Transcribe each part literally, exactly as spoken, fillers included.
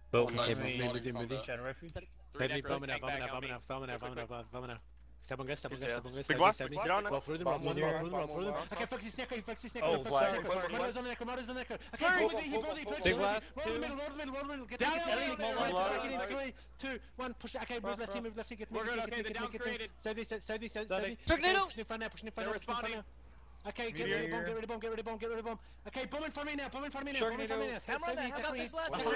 Boom. Okay, Nice. move, move, move, move. Shadow refuge. Head me, bomb it out, bomb it out, bomb it out, bomb it out, bomb it out, bomb it out. Step on guys, step on guys, step on guys. Big blast, big blast. Roll through them, roll through them, roll through them, roll through them. Okay, focus his neck, focus his neck. Oh, flag. Motors on the neck, motors on the neck. Okay, roll the he roll the Big blast. roll the middle, roll the middle, roll the middle. Get Down, down, Ellie, get move on. in three, two, one, push. Okay, move left, move left, get me, We're good, get okay, me, the get me, down's get me. created. Save these, save these, save these. Tornado! Push in front now, push in front They're now, push in front responding. now. Okay, get rid of bomb, get rid of bomb, get rid of bomb, get rid of bomb. Okay, bomb in front of me now, bomb in front of me now, bomb in front of me now. Save me, check me.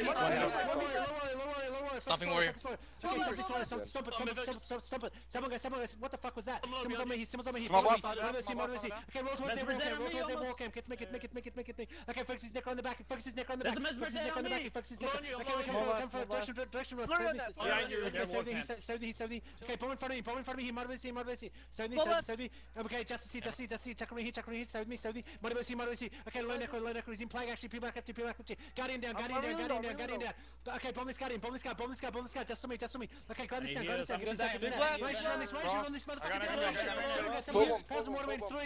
Stopping warrior. Okay, stop this one, stop, stop it, stop it, stop it, stop it, stop it. Someone guys, someone guys, what the fuck was that? Someone's on me, someone's on me. Small boss. Okay, roll towards their wall cam, roll towards their wall cam. Get to me, get to me, get to me, get to me, get to me. Okay, focus his neck on the back, focus his neck on the back. Focus his neck on the back, focus his neck. Okay, we come for, come for direction, direction road. Okay, seventy, seventy, seventy. Okay, bomb in front of me, bomb in front of me, he motivates me, motivates me. seventy, seventy. Okay, just see, just see, just see, check me, check me, seventy me, seventy. Motivates me, motivates me. Okay, low neck, low neck, he's in play actually, peel back up to, peel back up to. Guardian down, guardian down, guardian down, guardian down. Okay, bomb this guardian, bomb this guy, bomb this guy, bomb this guy, just for me, just for me. Okay, grab this down, grab this down, get this down, get this down. Right, run this, right, run this motherfucker. Pause and motivate three.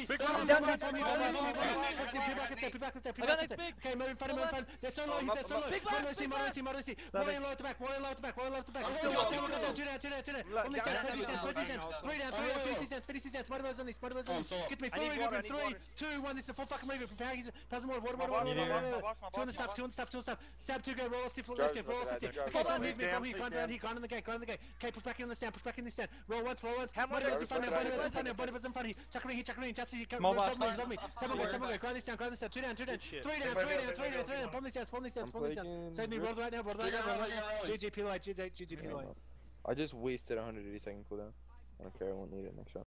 Okay, move in front, move in front. They're so low, they're so low. Motivates me, motivates me, motivates me. Warrior low at the back, warrior low at the back, warrior low at the back. Two down, two down, two down. On this down, twenty cents, twenty cents. Three down, three down, fifty cents, fifty cents. Motivates on this, motivates on this. Get me full reverb in three, two, one. This is a full fucking reverb. Prepare, pass more, water, water, water, water, water. Two on the staff, two on the staff, two on the staff. Stab two, go, roll off to left, roll off to. Okay, come here, come here, grind around here, grind on the gate, grind on the gate. Okay, push back in the stand, push back in the stand. Roll once, roll once. Motivates in front of, motivates in front of, motivates in front of. Chuck me here, chuck me here. Just see, come, love me, love me. Seven go, seven go. Grind this down, grind this down. Two down, two down. Three down, three down, three down, three down. Bomb these down, bomb these down, bomb these down. Save me, roll right now, roll right now, roll right now. G G P L I, G G P L I. I just wasted one hundred eighty second cooldown. I don't care, I won't need it next shot.